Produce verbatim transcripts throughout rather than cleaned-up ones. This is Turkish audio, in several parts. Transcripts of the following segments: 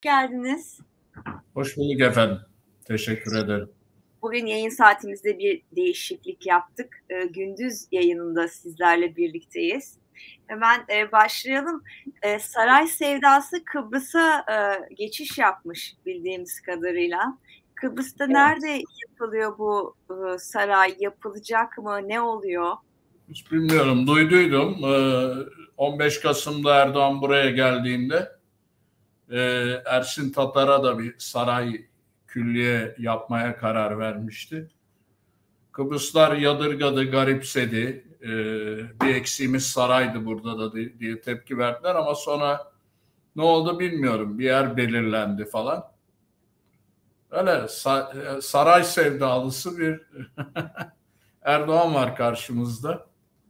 geldiniz. Hoş bulduk efendim. Teşekkür ederim. Bugün yayın saatimizde bir değişiklik yaptık. E, gündüz yayınında sizlerle birlikteyiz. Hemen e, başlayalım. E, saray sevdası Kıbrıs'a e, geçiş yapmış bildiğimiz kadarıyla. Kıbrıs'ta Evet. Nerede yapılıyor bu e, saray? Yapılacak mı? Ne oluyor? Hiç bilmiyorum. Duyduydum. on beş Kasım'da Erdoğan buraya geldiğinde Ersin Tatar'a da bir saray külliye yapmaya karar vermişti. Kıbrıslar yadırgadı, garipsedi. Bir eksiğimiz saraydı burada da diye tepki verdiler ama sonra ne oldu bilmiyorum. Bir yer belirlendi falan. Öyle saray sevdalısı bir Erdoğan var karşımızda.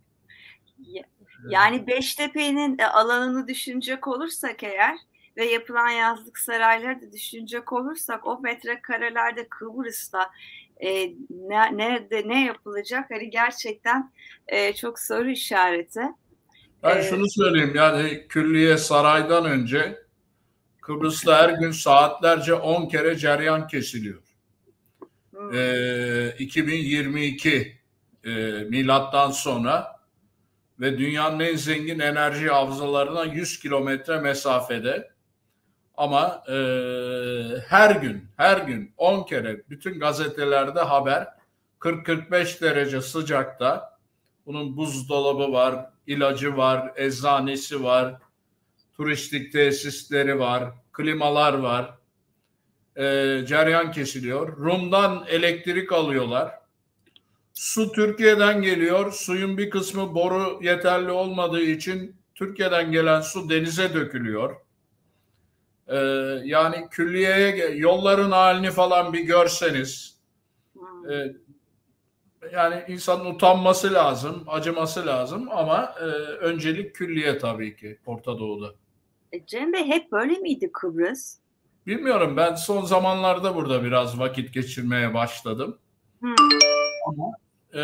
Yani Beştepe'nin alanını düşünecek olursak eğer ve yapılan yazlık sarayları da düşünecek olursak o metrekarelerde Kıbrıs'ta e, ne, nerede ne yapılacak hani gerçekten e, çok soru işareti. Ben E, şunu söyleyeyim, yani külliye saraydan önce Kıbrıs'ta her gün saatlerce on kere ceryan kesiliyor. Hmm. Ee, iki bin yirmi iki e, milattan sonra ve dünyanın en zengin enerji havzalarına yüz kilometre mesafede, ama e, her gün her gün on kere bütün gazetelerde haber, kırk kırk beş derece sıcakta. Bunun buzdolabı var, ilacı var, eczanesi var, turistik tesisleri var, klimalar var. E, ceryan kesiliyor. Rum'dan elektrik alıyorlar. Su Türkiye'den geliyor. Suyun bir kısmı boru yeterli olmadığı için Türkiye'den gelen su denize dökülüyor. Ee, yani külliyeye, yolların halini falan bir görseniz, e, yani insanın utanması lazım, acıması lazım ama e, öncelik külliye tabii ki Orta Doğu'da. E, Cem Bey, hep böyle miydi Kıbrıs? Bilmiyorum, ben son zamanlarda burada biraz vakit geçirmeye başladım. Hmm. Ama e,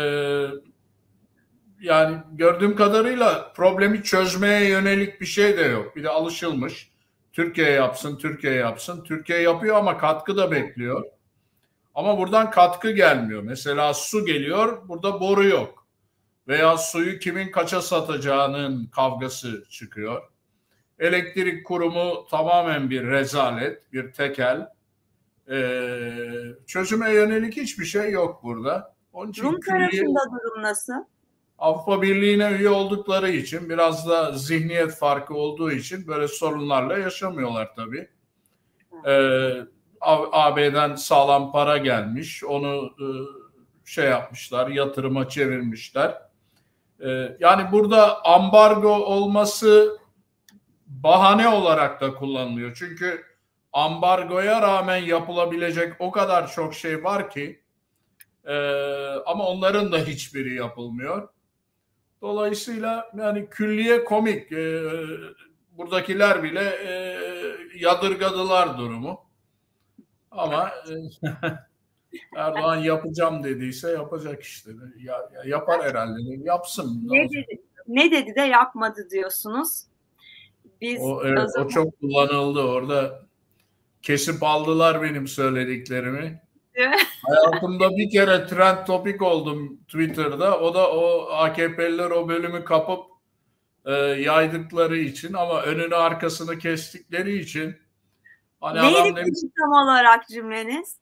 yani gördüğüm kadarıyla problemi çözmeye yönelik bir şey de yok. Bir de alışılmış. Türkiye yapsın, Türkiye yapsın. Türkiye yapıyor ama katkı da bekliyor. Ama buradan katkı gelmiyor. Mesela su geliyor, burada boru yok. Veya suyu kimin kaça satacağının kavgası çıkıyor. Elektrik kurumu tamamen bir rezalet, bir tekel. Ee, çözüme yönelik hiçbir şey yok burada. Onun için Rum külliye... tarafında durum nasıl? Avrupa Birliği'ne üye oldukları için, biraz da zihniyet farkı olduğu için böyle sorunlarla yaşamıyorlar tabii. Ee, A B'den sağlam para gelmiş, onu e, şey yapmışlar, yatırıma çevirmişler. Ee, yani burada ambargo olması bahane olarak da kullanılıyor. Çünkü ambargoya rağmen yapılabilecek o kadar çok şey var ki, e, ama onların da hiçbiri yapılmıyor. Dolayısıyla yani külliye komik. E, buradakiler bile e, yadırgadılar durumu. Ama e, Erdoğan yapacağım dediyse yapacak işte. Ya, ya yapar herhalde. Yapsın. Ne, ne dedi? Ne dedi de yapmadı diyorsunuz? Biz o, evet, o, zaman... o çok kullanıldı. Orada kesip aldılar benim söylediklerimi. Hayatımda bir kere trend topik oldum Twitter'da. O da o A K P'liler o bölümü kapıp e, yaydıkları için, ama önünü arkasını kestikleri için. Hani neydi demiş, tam olarak cümleniz?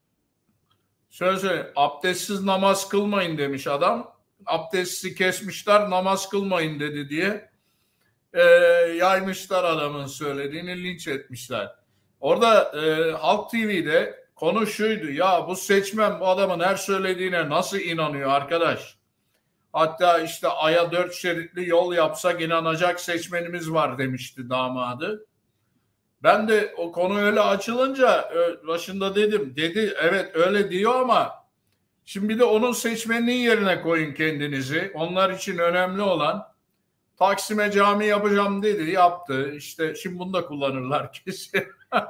Şöyle söyleyeyim, abdestsiz namaz kılmayın demiş adam. Abdesti kesmişler, namaz kılmayın dedi diye e, yaymışlar adamın söylediğini, linç etmişler. Orada e, Halk T V'de konu şuydu: ya bu seçmen bu adamın her söylediğine nasıl inanıyor arkadaş? Hatta işte Ay'a dört şeritli yol yapsak inanacak seçmenimiz var demişti damadı. Ben de o konu öyle açılınca başında dedim, dedi evet öyle diyor ama şimdi bir de onun seçmeninin yerine koyun kendinizi. Onlar için önemli olan, Taksim'e cami yapacağım dedi, yaptı. İşte şimdi bunu da kullanırlar kesin.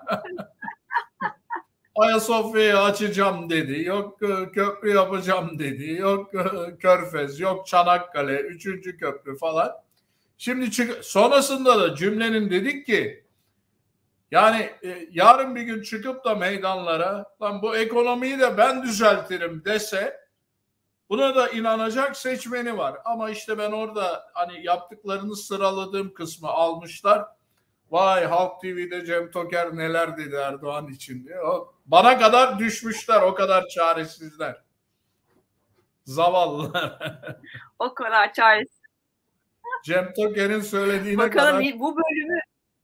Ayasofya'yı açacağım dedi. Yok köprü yapacağım dedi. Yok Körfez, yok Çanakkale, üçüncü köprü falan. Şimdi çık sonrasında da cümlenin dedik ki Yani e, yarın bir gün çıkıp da meydanlara lan bu ekonomiyi de ben düzeltirim dese buna da inanacak seçmeni var. Ama işte ben orada hani yaptıklarını sıraladığım kısmı almışlar. Vay Halk T V'de Cem Toker neler dedi Erdoğan için diye. O, bana kadar düşmüşler, o kadar çaresizler. Zavallılar. O kadar çaresiz. Cem Toker'in söylediğine Bakalım kadar. bu bölümü.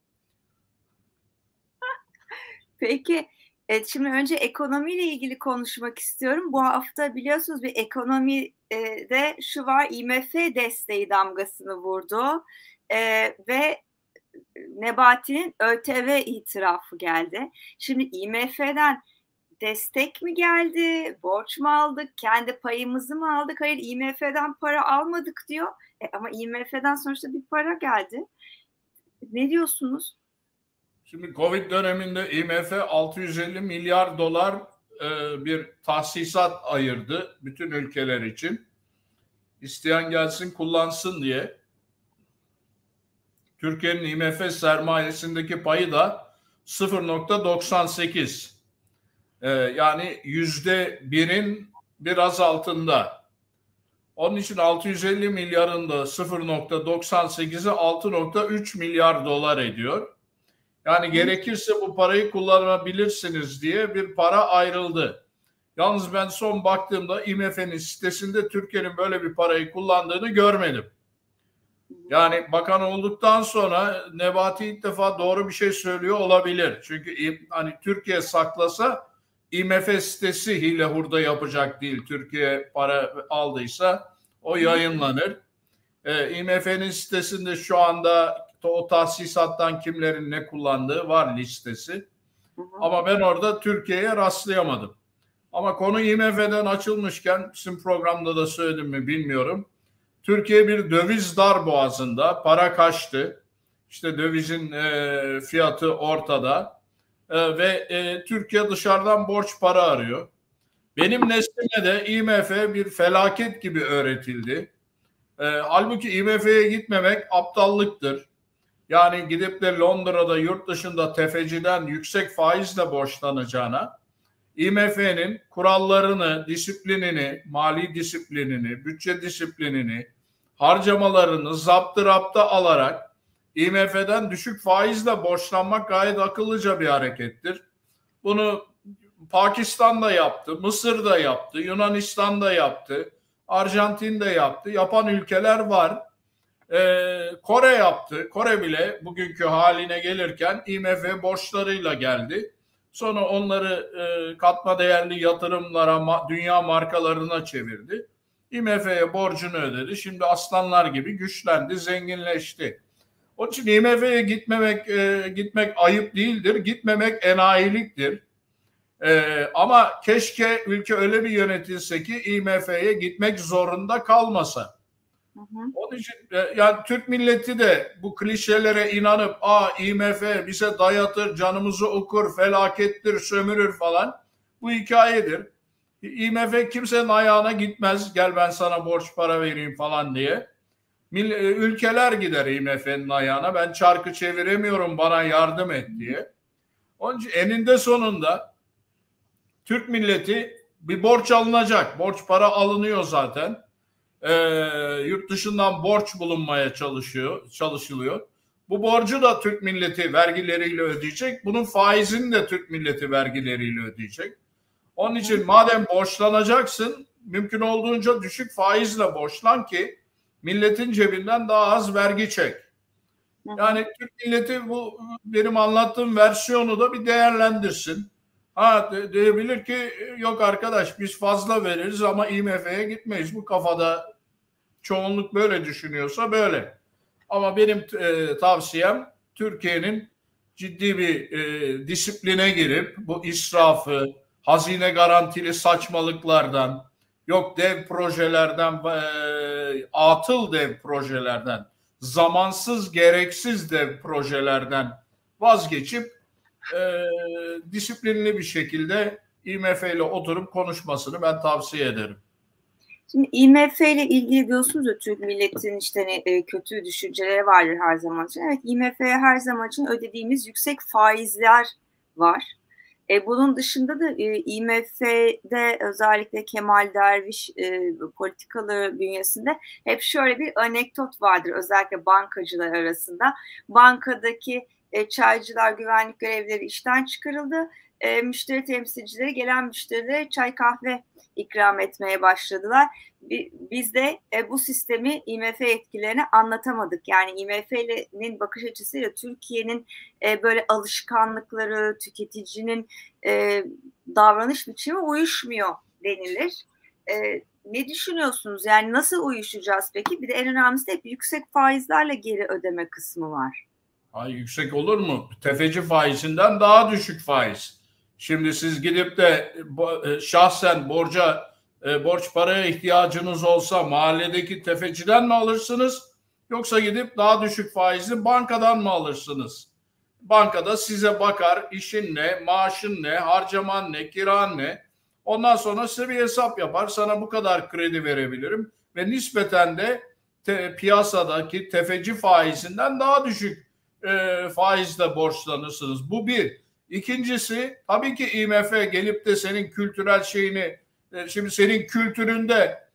Peki, evet, şimdi önce ekonomiyle ilgili konuşmak istiyorum. Bu hafta biliyorsunuz bir ekonomide şu var, I M F desteği damgasını vurdu e, ve Nebati'nin ÖTV itirafı geldi. Şimdi I M F'den destek mi geldi, borç mu aldık, kendi payımızı mı aldık? Hayır, I M F'den para almadık diyor. E, ama I M F'den sonuçta bir para geldi. Ne diyorsunuz? Şimdi Covid döneminde I M F altı yüz elli milyar dolar e, bir tahsisat ayırdı bütün ülkeler için. İsteyen gelsin kullansın diye. Türkiye'nin I M F sermayesindeki payı da sıfır nokta doksan sekiz. E, yani yüzde birin biraz altında. Onun için altı yüz elli milyarın da sıfır nokta doksan sekizi altı nokta üç milyar dolar ediyor. Yani gerekirse bu parayı kullanabilirsiniz diye bir para ayrıldı. Yalnız ben son baktığımda I M F'nin sitesinde Türkiye'nin böyle bir parayı kullandığını görmedim. Yani bakan olduktan sonra Nebati ilk defa doğru bir şey söylüyor olabilir. Çünkü hani Türkiye saklasa I M F sitesi hile hurda yapacak değil. Türkiye para aldıysa o yayınlanır. Ee, I M F'nin sitesinde şu anda o tahsisattan kimlerin ne kullandığı var listesi. Hı hı. Ama ben orada Türkiye'ye rastlayamadım. Ama konu I M F'den açılmışken sizin programda da söyledim mi bilmiyorum. Türkiye bir döviz darboğazında, para kaçtı. İşte dövizin e, fiyatı ortada e, ve e, Türkiye dışarıdan borç para arıyor. Benim neslime de I M F bir felaket gibi öğretildi. E, halbuki I M F'ye gitmemek aptallıktır. Yani gidip de Londra'da yurt dışında tefeciden yüksek faizle borçlanacağına I M F'nin kurallarını, disiplinini, mali disiplinini, bütçe disiplinini, harcamalarını zaptı rapta alarak I M F'den düşük faizle borçlanmak gayet akıllıca bir harekettir. Bunu Pakistan da yaptı, Mısır da yaptı, Yunanistan da yaptı, Arjantin de yaptı. Yapan ülkeler var. Ee, Kore yaptı. Kore bile bugünkü haline gelirken I M F borçlarıyla geldi. Sonra onları e, katma değerli yatırımlara, ma, dünya markalarına çevirdi. I M F'ye borcunu ödedi. Şimdi aslanlar gibi güçlendi, zenginleşti. Onun için I M F'ye gitmemek e, gitmek ayıp değildir. Gitmemek enayiliktir. E, ama keşke ülke öyle bir yönetilse ki I M F'ye gitmek zorunda kalmasa. Hı hı. Onun için yani Türk milleti de bu klişelere inanıp "Aa I M F bize dayatır, canımızı okur, felakettir, sömürür" falan, bu hikayedir. I M F kimsenin ayağına gitmez, gel ben sana borç para vereyim falan diye. Ülkeler gider I M F'nin ayağına, ben çarkı çeviremiyorum bana yardım et diye. Onun için eninde sonunda Türk milleti bir borç alınacak. Borç para alınıyor zaten. E, yurt dışından borç bulunmaya çalışıyor, çalışılıyor. Bu borcu da Türk milleti vergileriyle ödeyecek. Bunun faizini de Türk milleti vergileriyle ödeyecek. Onun için madem borçlanacaksın, mümkün olduğunca düşük faizle borçlan ki milletin cebinden daha az vergi çek. Yani Türk milleti bu benim anlattığım versiyonu da bir değerlendirsin. Ha de, diyebilir ki yok arkadaş biz fazla veririz ama I M F'ye gitmeyiz. Bu kafada çoğunluk böyle düşünüyorsa böyle. Ama benim e, tavsiyem Türkiye'nin ciddi bir e, disipline girip bu israfı, hazine garantili saçmalıklardan, yok dev projelerden, e, atıl dev projelerden, zamansız gereksiz dev projelerden vazgeçip e, disiplinli bir şekilde I M F ile oturup konuşmasını ben tavsiye ederim. Şimdi I M F ile ilgili diyorsunuz ya, Türk milletinin işte hani kötü düşünceleri vardır her zaman için. Evet, I M F'ye her zaman için ödediğimiz yüksek faizler var. E, bunun dışında da e, I M F'de özellikle Kemal Derviş e, politikaları bünyesinde hep şöyle bir anekdot vardır, özellikle bankacılar arasında. Bankadaki e, çaycılar, güvenlik görevlileri işten çıkarıldı. E, müşteri temsilcileri gelen müşterilere çay kahve ikram etmeye başladılar. Biz de e, bu sistemi I M F etkilerini anlatamadık. Yani I M F'nin bakış açısıyla Türkiye'nin e, böyle alışkanlıkları, tüketicinin e, davranış biçimi uyuşmuyor denilir. E, ne düşünüyorsunuz? Yani nasıl uyuşacağız peki? Bir de en önemlisi de hep yüksek faizlerle geri ödeme kısmı var. Ay, yüksek olur mu? Tefeci faizinden daha düşük faiz. Şimdi siz gidip de şahsen borca e, borç paraya ihtiyacınız olsa mahalledeki tefeciden mi alırsınız? Yoksa gidip daha düşük faizli bankadan mı alırsınız? Bankada size bakar, işin ne, maaşın ne, harcaman ne, kiran ne. Ondan sonra size bir hesap yapar. Sana bu kadar kredi verebilirim ve nispeten de te, piyasadaki tefeci faizinden daha düşük e, faizle borçlanırsınız. Bu bir. İkincisi, tabii ki I M F gelip de senin kültürel şeyini, şimdi senin kültüründe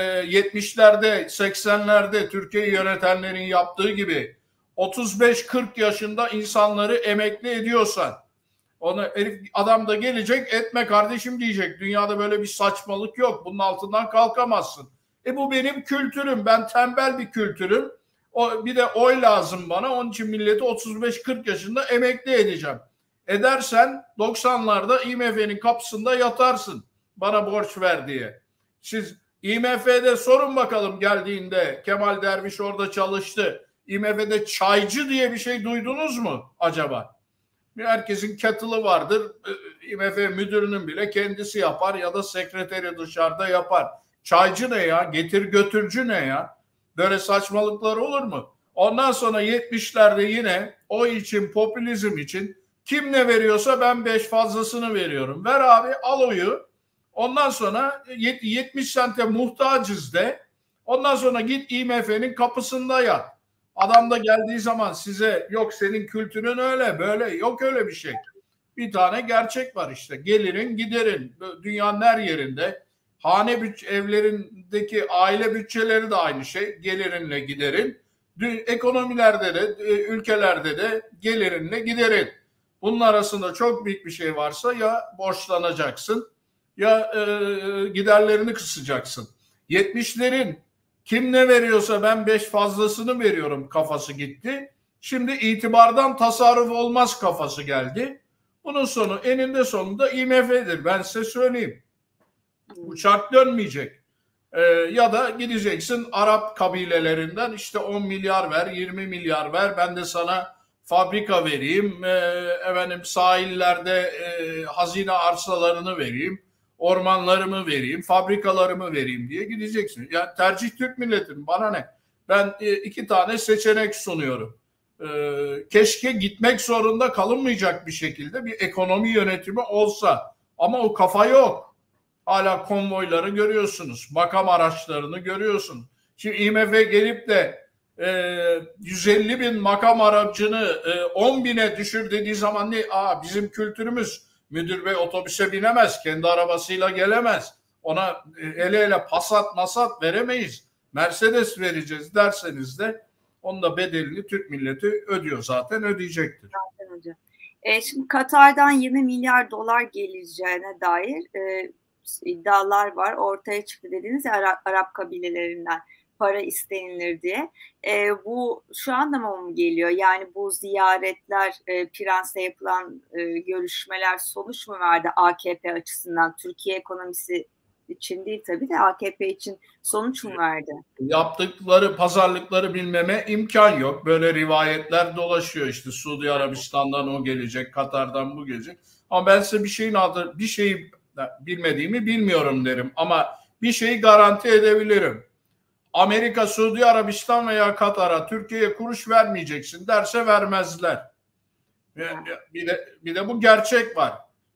yetmişlerde seksenlerde Türkiye'yi yönetenlerin yaptığı gibi otuz beş kırk yaşında insanları emekli ediyorsan, onu adam da gelecek, etme kardeşim diyecek. Dünyada böyle bir saçmalık yok. Bunun altından kalkamazsın. E bu benim kültürüm. Ben tembel bir kültürüm. O, bir de oy lazım bana. Onun için milleti otuz beş kırk yaşında emekli edeceğim. Edersen doksanlarda I M F'nin kapısında yatarsın. Bana borç ver diye. Siz I M F'de sorun bakalım, geldiğinde Kemal Derviş orada çalıştı. I M F'de çaycı diye bir şey duydunuz mu acaba? Herkesin kettle'ı vardır. I M F müdürünün bile kendisi yapar ya da sekreteri dışarıda yapar. Çaycı ne ya? Getir götürcü ne ya? Böyle saçmalıklar olur mu? Ondan sonra yetmişlerde yine o için, popülizm için kim ne veriyorsa ben beş fazlasını veriyorum. Ver abi, al oyu. Ondan sonra yetmiş sente muhtacız de. Ondan sonra git I M F'nin kapısında yat. Adam da geldiği zaman size yok senin kültürün öyle böyle, yok öyle bir şey. Bir tane gerçek var işte. Gelirin giderin. Dünyanın her yerinde. Hane bütçe, evlerindeki aile bütçeleri de aynı şey. Gelirinle giderin. Ekonomilerde de, ülkelerde de gelirinle giderin. Bunun arasında çok büyük bir şey varsa ya borçlanacaksın ya e, giderlerini kısacaksın. yetmişlerin kim ne veriyorsa ben beş fazlasını veriyorum kafası gitti. Şimdi itibardan tasarruf olmaz kafası geldi. Bunun sonu eninde sonunda I M F'dir. Ben size söyleyeyim. Uçak dönmeyecek. Ee, ya da gideceksin Arap kabilelerinden, işte on milyar ver, yirmi milyar ver, ben de sana fabrika vereyim, e, efendim sahillerde e, hazine arsalarını vereyim, ormanlarımı vereyim, fabrikalarımı vereyim diye gideceksin. Yani tercih Türk milletinin, bana ne? Ben e, iki tane seçenek sunuyorum. E, keşke gitmek zorunda kalınmayacak bir şekilde bir ekonomi yönetimi olsa. Ama o kafa yok. Hala konvoyları görüyorsunuz. Makam araçlarını görüyorsun. Şimdi I M F gelip de yüz elli bin makam aracını on bine düşür dediği zaman ne? Aa, bizim kültürümüz, müdür bey otobüse binemez, kendi arabasıyla gelemez. Ona ele ele Passat masat veremeyiz. Mercedes vereceğiz derseniz de onun da bedelini Türk milleti ödüyor, zaten ödeyecektir. Zaten hocam. E, şimdi Katar'dan yirmi milyar dolar geleceğine dair e, iddialar var. Ortaya çıktı dediniz ya, Arap, Arap kabilelerinden para istenilir diye. E, bu şu anda mı geliyor? Yani bu ziyaretler, e, Prens'le yapılan e, görüşmeler sonuç mu verdi A K P açısından? Türkiye ekonomisi için değil tabii de, A K P için sonuç mu verdi? Yaptıkları pazarlıkları bilmeme imkan yok. Böyle rivayetler dolaşıyor, işte Suudi Arabistan'dan o gelecek, Katar'dan bu gelecek. Ama ben size bir şeyin adı, bir şeyi bilmediğimi bilmiyorum derim. Ama bir şeyi garanti edebilirim. Amerika, Suudi Arabistan veya Katar'a Türkiye'ye kuruş vermeyeceksin derse vermezler. Bir de, bir de bu gerçek var.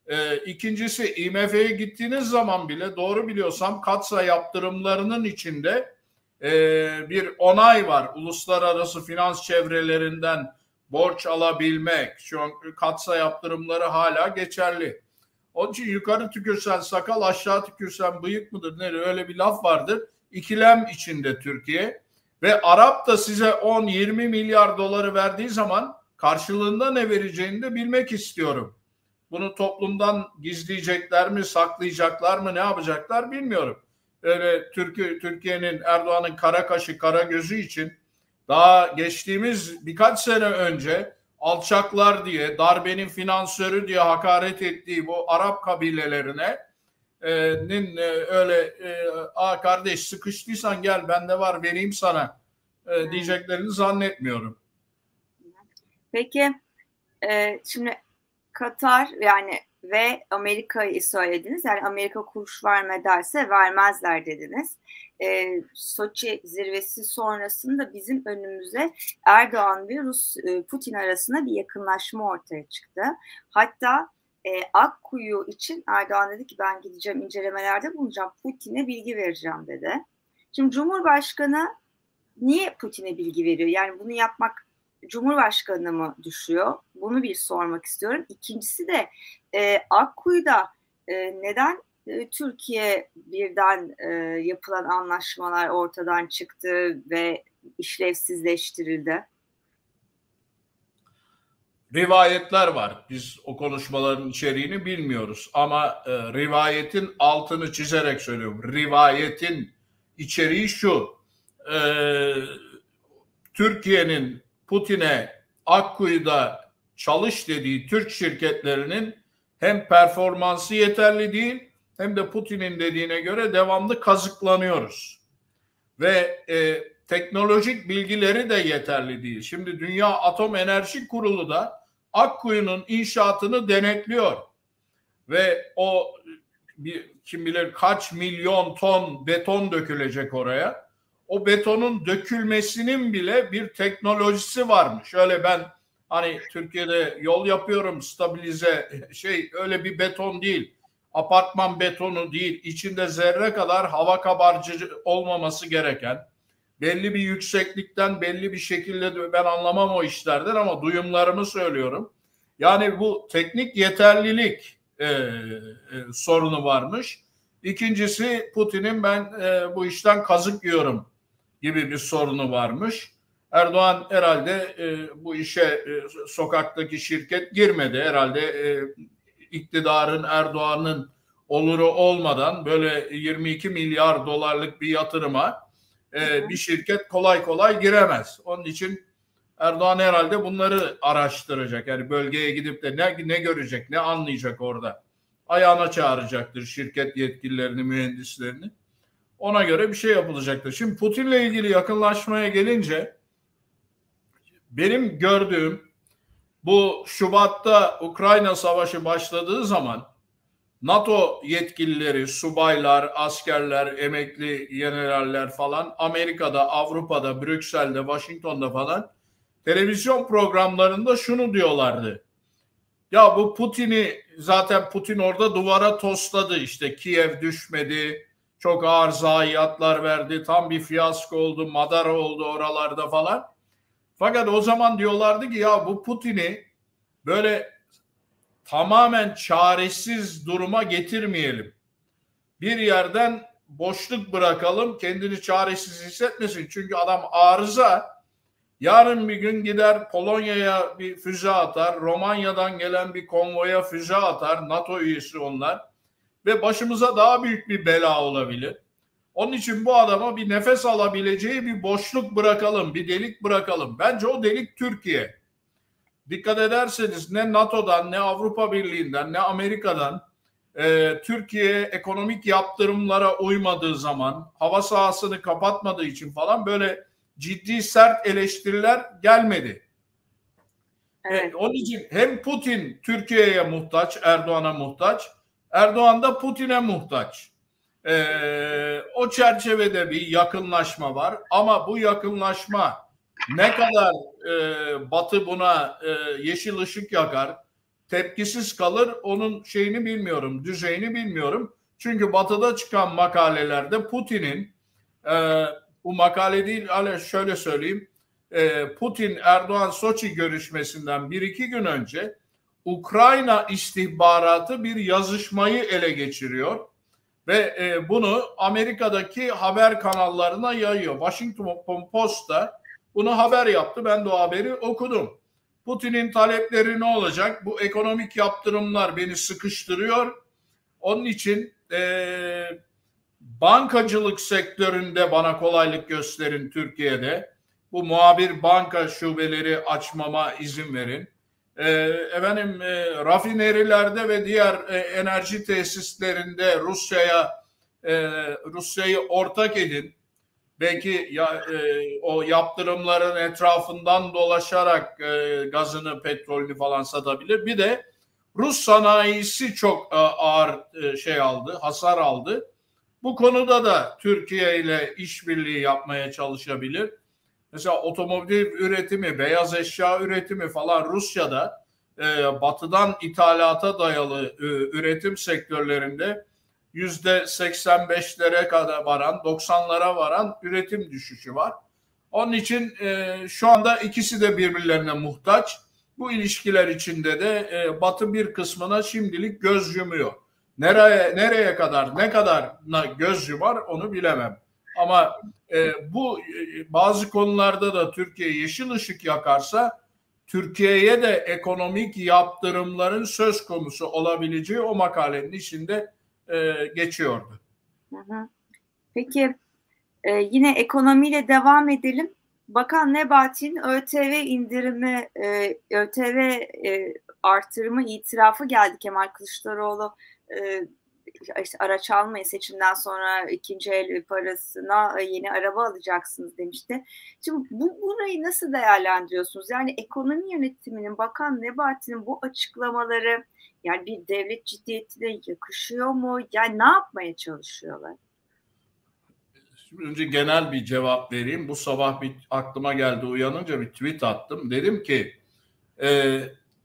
E, ikincisi I M F'ye gittiğiniz zaman bile doğru biliyorsam katsayı yaptırımlarının içinde e, bir onay var. Uluslararası finans çevrelerinden borç alabilmek. Şu an katsayı yaptırımları hala geçerli. Onun için yukarı tükürsen sakal, aşağı tükürsen bıyık mıdır? Ne öyle bir laf vardır. İkilem içinde Türkiye. Ve Arap da size on yirmi milyar doları verdiği zaman karşılığında ne vereceğini de bilmek istiyorum. Bunu toplumdan gizleyecekler mi, saklayacaklar mı, ne yapacaklar bilmiyorum. Öyle Türkiye, Türkiye'nin, Erdoğan'ın kara kaşı, kara gözü için daha geçtiğimiz birkaç sene önce alçaklar diye, darbenin finansörü diye hakaret ettiği bu Arap kabilelerine e, nin, e, öyle e, a kardeş sıkıştıysan gel bende var vereyim sana e, diyeceklerini zannetmiyorum. Peki e, şimdi Katar yani ve Amerika'yı söylediniz. Yani Amerika kuruş verme derse vermezler dediniz. E, Soçi zirvesi sonrasında bizim önümüze Erdoğan ve Rus e, Putin arasında bir yakınlaşma ortaya çıktı. Hatta e, Akkuyu için Erdoğan dedi ki ben gideceğim incelemelerde bulunacağım. Putin'e bilgi vereceğim dedi. Şimdi Cumhurbaşkanı niye Putin'e bilgi veriyor? Yani bunu yapmak Cumhurbaşkanı'na mı düşüyor? Bunu bir sormak istiyorum. İkincisi de e, Akkuyu'da e, neden e, Türkiye birden e, yapılan anlaşmalar ortadan çıktı ve işlevsizleştirildi? Rivayetler var. Biz o konuşmaların içeriğini bilmiyoruz. Ama e, rivayetin altını çizerek söylüyorum. Rivayetin içeriği şu. E, Türkiye'nin Putin'e Akkuyu'da çalış dediği Türk şirketlerinin hem performansı yeterli değil hem de Putin'in dediğine göre devamlı kazıklanıyoruz. Ve e, teknolojik bilgileri de yeterli değil. Şimdi Dünya Atom Enerji Kurulu da Akkuyu'nun inşaatını denetliyor. Ve o bir, kim bilir kaç milyon ton beton dökülecek oraya. O betonun dökülmesinin bile bir teknolojisi varmış. Öyle ben hani Türkiye'de yol yapıyorum stabilize şey öyle bir beton değil. Apartman betonu değil. İçinde zerre kadar hava kabarcı olmaması gereken belli bir yükseklikten belli bir şekilde ben anlamam o işlerden ama duyumlarımı söylüyorum. Yani bu teknik yeterlilik e, e, sorunu varmış. İkincisi Putin'in ben e, bu işten kazık yiyorum gibi bir sorunu varmış. Erdoğan herhalde e, bu işe e, sokaktaki şirket girmedi. Herhalde e, iktidarın Erdoğan'ın oluru olmadan böyle yirmi iki milyar dolarlık bir yatırıma e, bir şirket kolay kolay giremez. Onun için Erdoğan herhalde bunları araştıracak. Yani bölgeye gidip de ne, ne görecek, ne anlayacak orada. Ayağına çağıracaktır şirket yetkililerini, mühendislerini. Ona göre bir şey yapılacaktır. Şimdi Putin'le ilgili yakınlaşmaya gelince benim gördüğüm bu Şubat'ta Ukrayna Savaşı başladığı zaman NATO yetkilileri, subaylar, askerler, emekli generaller falan Amerika'da, Avrupa'da, Brüksel'de, Washington'da falan televizyon programlarında şunu diyorlardı. Ya bu Putin'i zaten Putin orada duvara tosladı işte Kiev düşmedi, çok ağır zayiatlar verdi, tam bir fiyasko oldu, madara oldu oralarda falan. Fakat o zaman diyorlardı ki ya bu Putin'i böyle tamamen çaresiz duruma getirmeyelim. Bir yerden boşluk bırakalım, kendini çaresiz hissetmesin. Çünkü adam arıza. Yarın bir gün gider Polonya'ya bir füze atar, Romanya'dan gelen bir konvoya füze atar, NATO üyesi onlar ve başımıza daha büyük bir bela olabilir. Onun için bu adama bir nefes alabileceği bir boşluk bırakalım, bir delik bırakalım. Bence o delik Türkiye. Dikkat ederseniz ne NATO'dan, ne Avrupa Birliği'nden, ne Amerika'dan e, Türkiye ekonomik yaptırımlara uymadığı zaman, hava sahasını kapatmadığı için falan böyle ciddi sert eleştiriler gelmedi. Evet. E, onun için hem Putin Türkiye'ye muhtaç, Erdoğan'a muhtaç, Erdoğan da Putin'e muhtaç. E, o çerçevede bir yakınlaşma var ama bu yakınlaşma ne kadar e, Batı buna e, yeşil ışık yakar, tepkisiz kalır. Onun şeyini bilmiyorum, düzeyini bilmiyorum. Çünkü Batı'da çıkan makalelerde Putin'in, e, bu makale değil, şöyle söyleyeyim, e, Putin Erdoğan Soçi görüşmesinden bir iki gün önce Ukrayna istihbaratı bir yazışmayı ele geçiriyor ve e, bunu Amerika'daki haber kanallarına yayıyor. Washington Post da bunu haber yaptı. Ben de o haberi okudum. Putin'in talepleri ne olacak? Bu ekonomik yaptırımlar beni sıkıştırıyor. Onun için e, bankacılık sektöründe bana kolaylık gösterin Türkiye'de. Bu muhabir banka şubeleri açmama izin verin. E, efendim e, rafinerilerde ve diğer e, enerji tesislerinde Rusya'ya e, Rusya'yı ortak edin. Belki ya, e, o yaptırımların etrafından dolaşarak e, gazını, petrolünü falan satabilir. Bir de Rus sanayisi çok e, ağır e, şey aldı, hasar aldı. Bu konuda da Türkiye ile işbirliği yapmaya çalışabilir. Mesela otomobil üretimi, beyaz eşya üretimi falan Rusya'da e, batıdan ithalata dayalı e, üretim sektörlerinde yüzde seksen beşlere kadar varan, doksanlara varan üretim düşüşü var. Onun için e, şu anda ikisi de birbirlerine muhtaç. Bu ilişkiler içinde de e, Batı bir kısmına şimdilik göz yumuyor. Nereye nereye kadar, ne kadar göz yumar onu bilemem. Ama e, bu e, bazı konularda da Türkiye yeşil ışık yakarsa Türkiye'ye de ekonomik yaptırımların söz konusu olabileceği o makalenin içinde e, geçiyordu. Hı hı. Peki e, yine ekonomiyle devam edelim. Bakan Nebati'nin ÖTV indirimi, e, ÖTV e, artırımı itirafı geldi. Kemal Kılıçdaroğlu e, işte araç almayın, seçimden sonra ikinci el parasına yeni araba alacaksınız demişti. Şimdi bu burayı nasıl değerlendiriyorsunuz? Yani ekonomi yönetiminin, Bakan Nebati'nin bu açıklamaları yani bir devlet ciddiyetine yakışıyor mu? Yani ne yapmaya çalışıyorlar? Şimdi önce genel bir cevap vereyim. Bu sabah bir aklıma geldi, uyanınca bir tweet attım. Dedim ki e,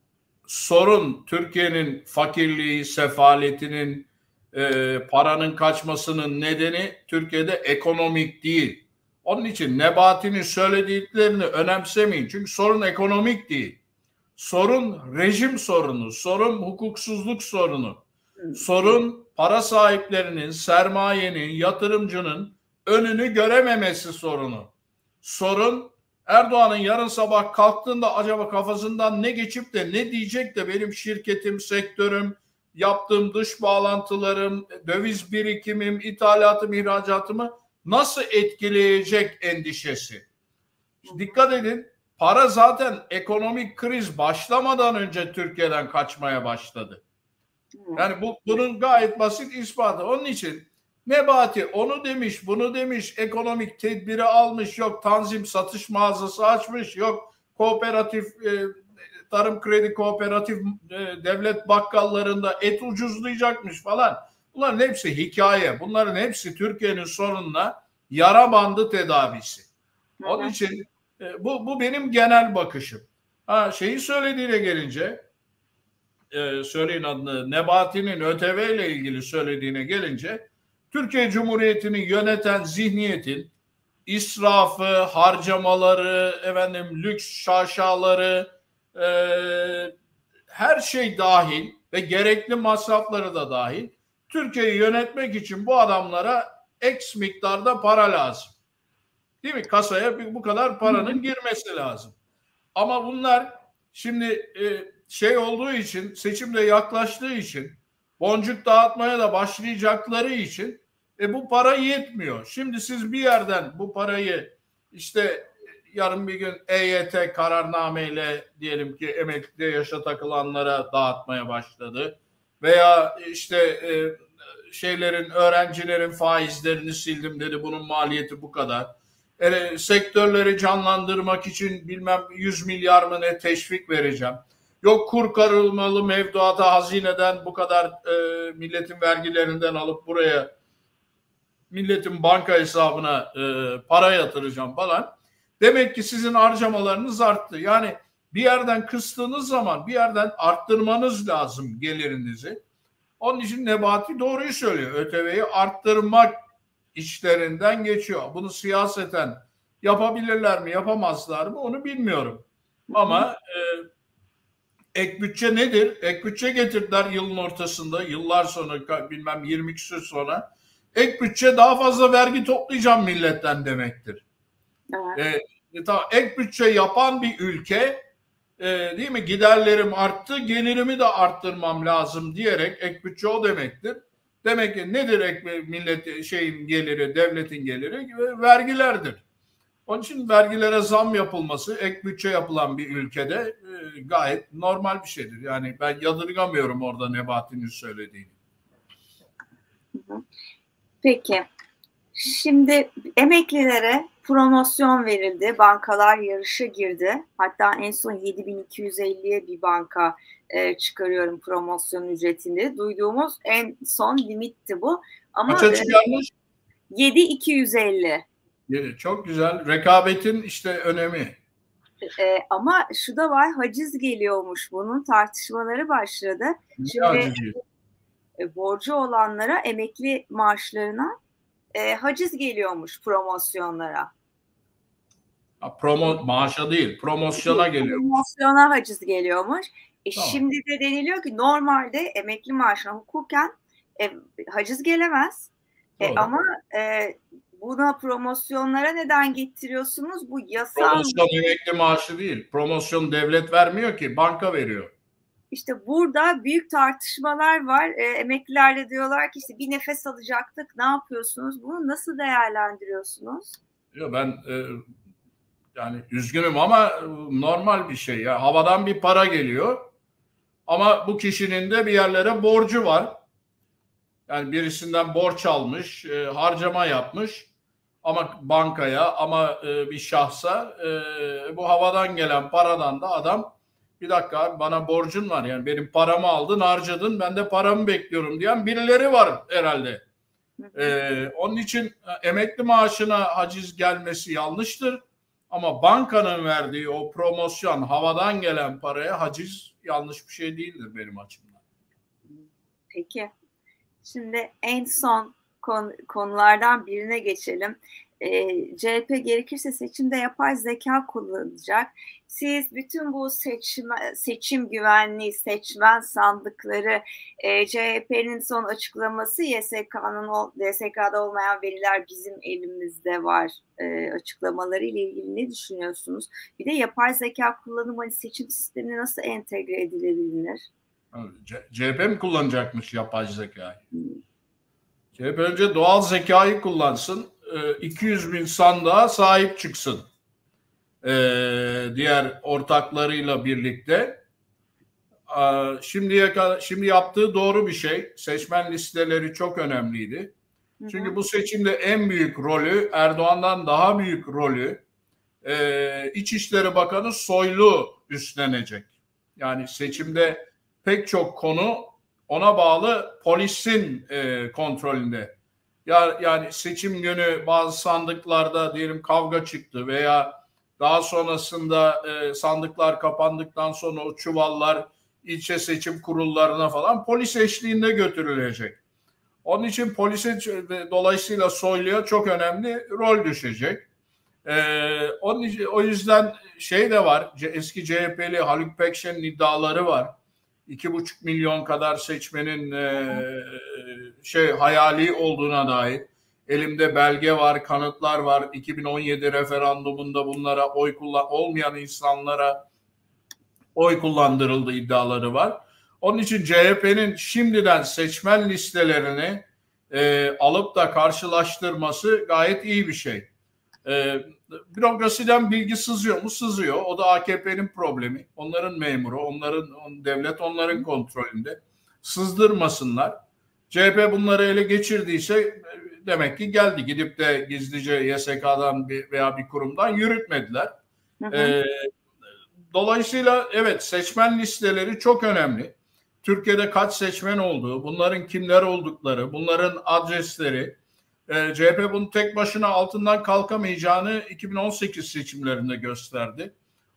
sorun Türkiye'nin fakirliği, sefaletinin, e, paranın kaçmasının nedeni Türkiye'de ekonomik değil. Onun için Nebati'nin söylediklerini önemsemeyin. Çünkü sorun ekonomik değil. Sorun rejim sorunu, sorun hukuksuzluk sorunu, sorun para sahiplerinin, sermayenin, yatırımcının önünü görememesi sorunu. Sorun Erdoğan'ın yarın sabah kalktığında acaba kafasından ne geçip de ne diyecek de benim şirketim, sektörüm, yaptığım dış bağlantılarım, döviz birikimim, ithalatım, ihracatımı nasıl etkileyecek endişesi. Dikkat edin, para zaten ekonomik kriz başlamadan önce Türkiye'den kaçmaya başladı. Yani bu bunun gayet basit ispatı. Onun için Nebati onu demiş, bunu demiş, ekonomik tedbiri almış, yok tanzim satış mağazası açmış, yok kooperatif, e, tarım kredi kooperatif e, devlet bakkallarında et ucuzlayacakmış falan. Bunların hepsi hikaye. Bunların hepsi Türkiye'nin sorununa yara bandı tedavisi. Onun için e, bu, bu benim genel bakışım. Ha, şeyi söylediğine gelince, e, söyleyin adını, Nebati'nin ÖTV ile ilgili söylediğine gelince, Türkiye Cumhuriyeti'ni yöneten zihniyetin israfı, harcamaları, efendim lüks şaşaları, e, her şey dahil ve gerekli masrafları da dahil, Türkiye'yi yönetmek için bu adamlara X miktarda para lazım. Değil mi? Kasaya bu kadar paranın girmesi lazım. Ama bunlar şimdi e, şey olduğu için, seçimde yaklaştığı için, boncuk dağıtmaya da başlayacakları için e, bu para yetmiyor. Şimdi siz bir yerden bu parayı işte yarın bir gün E Y T kararnameyle diyelim ki emekli yaşa takılanlara dağıtmaya başladı. Veya işte e, şeylerin, öğrencilerin faizlerini sildim dedi, bunun maliyeti bu kadar. E, sektörleri canlandırmak için bilmem yüz milyar mı ne teşvik vereceğim. Yok kur karılmalı mevduata hazineden bu kadar e, milletin vergilerinden alıp buraya milletin banka hesabına e, para yatıracağım falan. Demek ki sizin harcamalarınız arttı. Yani bir yerden kıstığınız zaman bir yerden arttırmanız lazım gelirinizi. Onun için Nebati doğruyu söylüyor. ÖTV'yi arttırmak işlerinden geçiyor. Bunu siyaseten yapabilirler mi, yapamazlar mı onu bilmiyorum. Ama e, ek bütçe nedir? Ek bütçe getirdiler yılın ortasında, yıllar sonra, bilmem yirmi küsur sonra. Ek bütçe daha fazla vergi toplayacağım milletten demektir. Evet. E, tamam, ek bütçe yapan bir ülke, e, değil mi? Giderlerim arttı, gelirimi de arttırmam lazım diyerek, ek bütçe o demektir. Demek ki nedir ek millet şeyin geliri, devletin geliri? Vergilerdir. Onun için vergilere zam yapılması, ek bütçe yapılan bir ülkede e, gayet normal bir şeydir. Yani ben yadırgamıyorum orada Nebati'nin söylediğini. Peki. Şimdi emeklilere promosyon verildi. Bankalar yarışa girdi. Hatta en son yedi bin iki yüz elliye bir banka e, çıkarıyorum promosyon ücretini. Duyduğumuz en son limitti bu. Ama kaça çıkarmış? yedi bin iki yüz elli. Çok güzel. Rekabetin işte önemi. E, ama şu da var, haciz geliyormuş, bunun tartışmaları başladı. Şimdi e, borcu olanlara, emekli maaşlarına e, haciz geliyormuş promosyonlara. Ha, promo, maaşa değil, promosyona geliyor. Promosyona haciz geliyormuş. E, tamam. Şimdi de deniliyor ki normalde emekli maaşına hukuken e, haciz gelemez. E, ama e, buna promosyonlara neden getiriyorsunuz? Bu yasal... Promosyon emekli maaşı değil. Promosyon devlet vermiyor ki, banka veriyor. İşte burada büyük tartışmalar var. E, emekliler de diyorlar ki işte bir nefes alacaktık. Ne yapıyorsunuz? Bunu nasıl değerlendiriyorsunuz? Ya ben e, yani üzgünüm ama normal bir şey. Ya havadan bir para geliyor. Ama bu kişinin de bir yerlere borcu var. Yani birisinden borç almış, e, harcama yapmış. Ama bankaya, ama e, bir şahsa e, bu havadan gelen paradan da adam, bir dakika bana borcun var, yani benim paramı aldın, harcadın, ben de paramı bekliyorum diyen birileri var herhalde. E, onun için emekli maaşına haciz gelmesi yanlıştır. Ama bankanın verdiği o promosyon, havadan gelen paraya haciz yanlış bir şey değildir benim açımdan. Peki. Şimdi en son konu, konulardan birine geçelim. Ee, C H P gerekirse seçimde yapay zeka kullanacak. Siz bütün bu seçim, seçim güvenliği, seçmen sandıkları, e, C H P'nin son açıklaması, Y S K'nın Y S K'da olmayan veriler bizim elimizde var e, açıklamaları ile ilgili ne düşünüyorsunuz? Bir de yapay zeka kullanımı seçim sistemine nasıl entegre edilebilir? C H P mi kullanacakmış yapay zekayı? Hmm. C H P önce doğal zekayı kullansın, iki yüz bin sandığa sahip çıksın. Diğer ortaklarıyla birlikte. Şimdiye kadar, şimdi yaptığı doğru bir şey. Seçmen listeleri çok önemliydi. Hı hı. Çünkü bu seçimde en büyük rolü, Erdoğan'dan daha büyük rolü İçişleri Bakanı Soylu üstlenecek. Yani seçimde pek çok konu ona bağlı polisin e, kontrolünde. Ya, yani seçim günü bazı sandıklarda diyelim kavga çıktı veya daha sonrasında e, sandıklar kapandıktan sonra o çuvallar ilçe seçim kurullarına falan polis eşliğinde götürülecek. Onun için polise dolayısıyla Soylu'ya çok önemli rol düşecek. E, onun için, o yüzden şey de var, eski C H P'li Haluk Pekşen'in iddiaları var. İki buçuk milyon kadar seçmenin e, şey hayali olduğuna dair elimde belge var, kanıtlar var. iki bin on yedi referandumunda bunlara oy kullan olmayan insanlara oy kullandırıldı iddiaları var. Onun için C H P'nin şimdiden seçmen listelerini e, alıp da karşılaştırması gayet iyi bir şey. E, bürokrasiden bilgi sızıyor mu? Sızıyor. O da A K P'nin problemi. Onların memuru, onların devlet onların kontrolünde. Sızdırmasınlar. C H P bunları ele geçirdiyse demek ki geldi. Gidip de gizlice Y S K'dan bir veya bir kurumdan yürütmediler. Hı hı. E, dolayısıyla evet, seçmen listeleri çok önemli. Türkiye'de kaç seçmen olduğu, bunların kimler oldukları, bunların adresleri. C H P bunu tek başına altından kalkamayacağını iki bin on sekiz seçimlerinde gösterdi.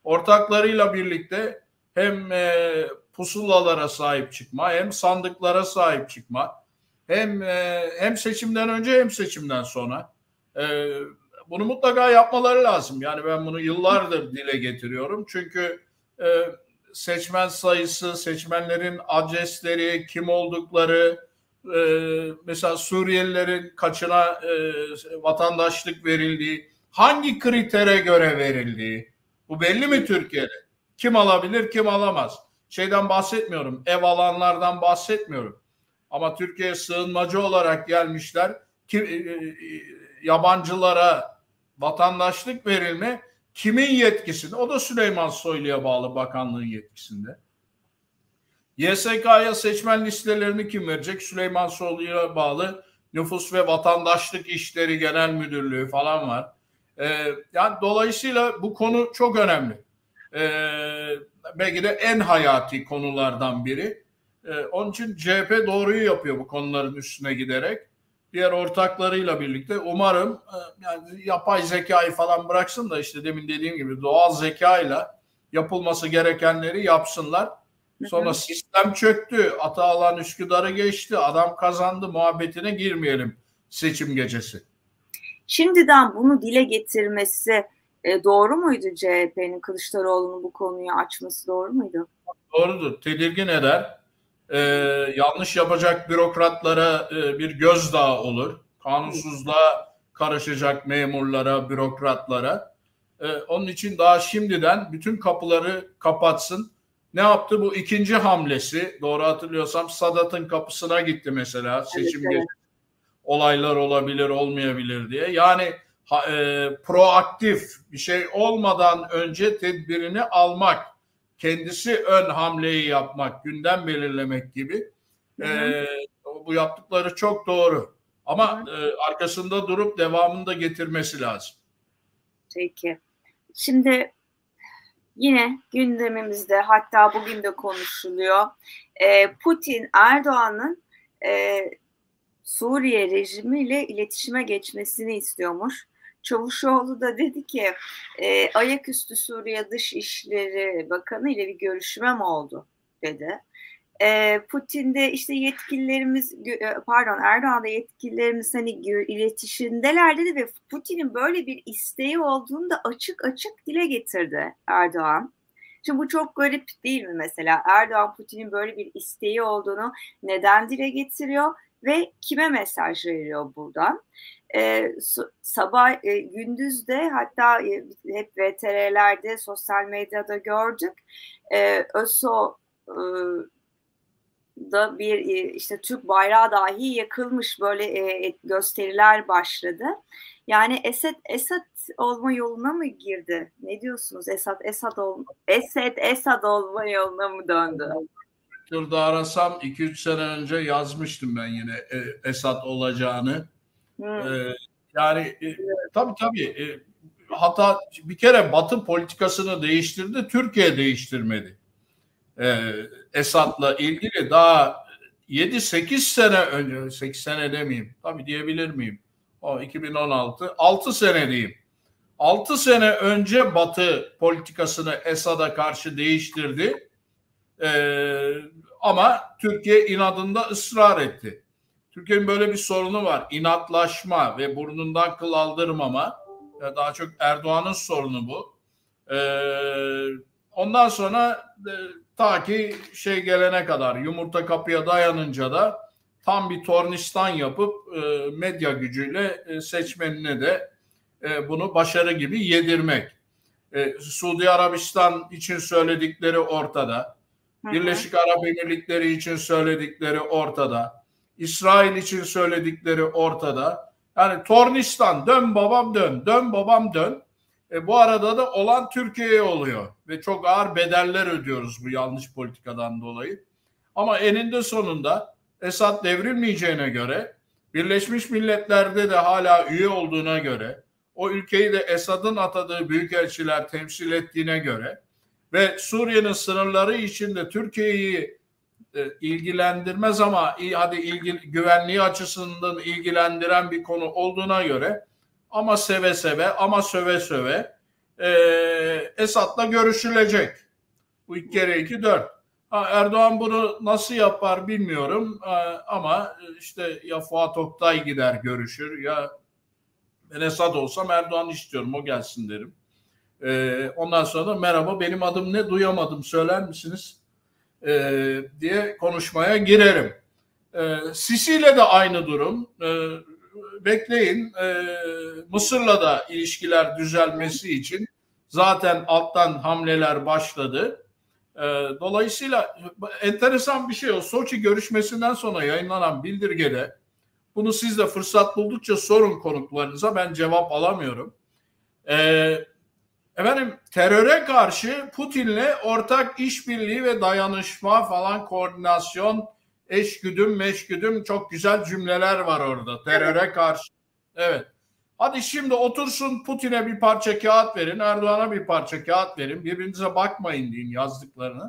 ortaklarıyla birlikte hem e, pusulalara sahip çıkma, hem sandıklara sahip çıkma, hem e, hem seçimden önce hem seçimden sonra e, bunu mutlaka yapmaları lazım. Yani ben bunu yıllardır dile getiriyorum. Çünkü e, seçmen sayısı, seçmenlerin adresleri, kim oldukları, e, mesela Suriyelilerin kaçına e, vatandaşlık verildiği, hangi kritere göre verildiği, bu belli mi Türkiye'de? Kim alabilir, kim alamaz? Şeyden bahsetmiyorum, ev alanlardan bahsetmiyorum. Ama Türkiye'ye sığınmacı olarak gelmişler, kim, e, e, yabancılara vatandaşlık verilme kimin yetkisinde? O da Süleyman Soylu'ya bağlı bakanlığın yetkisinde. Y S K'ya seçmen listelerini kim verecek? Süleyman Soylu'ya bağlı Nüfus ve Vatandaşlık İşleri Genel Müdürlüğü falan var. Ee, yani dolayısıyla bu konu çok önemli. Ee, belki de en hayati konulardan biri. Ee, onun için C H P doğruyu yapıyor bu konuların üstüne giderek. Diğer ortaklarıyla birlikte umarım yani yapay zekayı falan bıraksın da işte demin dediğim gibi doğal zekayla yapılması gerekenleri yapsınlar. Sonra sistem çöktü, Atalan Üsküdar'ı geçti, adam kazandı muhabbetine girmeyelim seçim gecesi. Şimdiden bunu dile getirmesi e, doğru muydu C H P'nin, Kılıçdaroğlu'nun bu konuyu açması doğru muydu? Doğrudur, tedirgin eder. Ee, yanlış yapacak bürokratlara e, bir gözdağı olur. Kanunsuzluğa karışacak memurlara, bürokratlara. Ee, onun için daha şimdiden bütün kapıları kapatsın. Ne yaptı? Bu ikinci hamlesi, doğru hatırlıyorsam Sadat'ın kapısına gitti mesela seçim evet, evet. Olaylar olabilir, olmayabilir diye. Yani ha, e, proaktif bir şey olmadan önce tedbirini almak, kendisi ön hamleyi yapmak, gündem belirlemek gibi. Hı hı. E, bu yaptıkları çok doğru. Ama e, arkasında durup devamını da getirmesi lazım. Peki. Şimdi yine gündemimizde, hatta bugün de konuşuluyor. E, Putin, Erdoğan'ın e, Suriye rejimiyle iletişime geçmesini istiyormuş. Çavuşoğlu da dedi ki e, ayaküstü Suriye Dışişleri Bakanı ile bir görüşmem oldu dedi. E, Putin de işte yetkililerimiz, pardon Erdoğan da yetkililerimiz hani iletişimdeler dedi ve Putin'in böyle bir isteği olduğunu da açık açık dile getirdi Erdoğan. Şimdi bu çok garip değil mi mesela? Erdoğan Putin'in böyle bir isteği olduğunu neden dile getiriyor ve kime mesaj veriyor buradan? Ee, sabah e, gündüz de hatta e, hep V T R'lerde, sosyal medyada gördük. Ee, ÖSO e, da bir işte Türk bayrağı dahi yakılmış, böyle e, gösteriler başladı. Yani Esed Esad olma yoluna mı girdi? Ne diyorsunuz? Esad Esad ol Esed Esad olma yoluna mı döndü? Şurada arasam iki üç sene önce yazmıştım ben yine e, Esad olacağını. Hmm. E, yani e, tabii tabii e, hatta bir kere Batı politikasını değiştirdi, Türkiye değiştirmedi. E, Esad'la ilgili daha yedi sekiz sene önce, sekiz sene demeyeyim, tabii diyebilir miyim? O iki bin on altı, altı sene diyeyim. altı sene önce Batı politikasını Esad'a karşı değiştirdi. Ee, ama Türkiye inadında ısrar etti. Türkiye'nin böyle bir sorunu var. İnatlaşma ve burnundan kıl aldırmama. Daha çok Erdoğan'ın sorunu bu. Ee, ondan sonra e, ta ki şey gelene kadar, yumurta kapıya dayanınca da tam bir tornistan yapıp e, medya gücüyle e, seçmenine de e, bunu başarı gibi yedirmek. E, Suudi Arabistan için söyledikleri ortada. Hı hı. Birleşik Arap Emirlikleri için söyledikleri ortada. İsrail için söyledikleri ortada. Yani tornistan, dön babam dön, dön babam dön. E, bu arada da olan Türkiye'ye oluyor. Ve çok ağır bedeller ödüyoruz bu yanlış politikadan dolayı. Ama eninde sonunda Esad devrilmeyeceğine göre, Birleşmiş Milletler'de de hala üye olduğuna göre, o ülkeyi de Esad'ın atadığı büyükelçiler temsil ettiğine göre ve Suriye'nin sınırları içinde Türkiye'yi e, ilgilendirmez ama hadi ilgi, güvenliği açısından ilgilendiren bir konu olduğuna göre ama seve seve ama söve söve e, Esad'la görüşülecek. Bu iki kere iki dört. Ha, Erdoğan bunu nasıl yapar bilmiyorum e, ama işte ya Fuat Oktay gider görüşür ya ben Esad olsam Erdoğan istiyorum o gelsin derim. E, ondan sonra da merhaba benim adım ne duyamadım söyler misiniz e, diye konuşmaya girerim. E, Sisi ile de aynı durum. E, bekleyin e, Mısır'la da ilişkiler düzelmesi için zaten alttan hamleler başladı. E, dolayısıyla enteresan bir şey o. Soçi görüşmesinden sonra yayınlanan bildirgede bunu siz de fırsat buldukça sorun konuklarınıza ben cevap alamıyorum. E, efendim teröre karşı Putin'le ortak işbirliği ve dayanışma falan koordinasyon eşgüdüm meşgüdüm çok güzel cümleler var orada teröre karşı. Evet. Hadi şimdi otursun Putin'e bir parça kağıt verin, Erdoğan'a bir parça kağıt verin, birbirinize bakmayın deyin yazdıklarını.